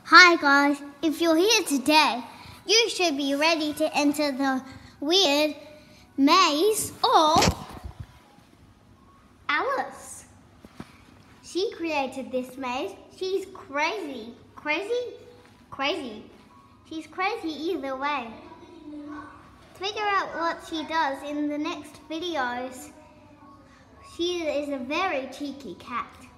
Hi guys, if you're here today, you should be ready to enter the weird maze of Alice. She created this maze. She's crazy. Crazy. She's crazy either way. Figure out what she does in the next videos. She is a very cheeky cat.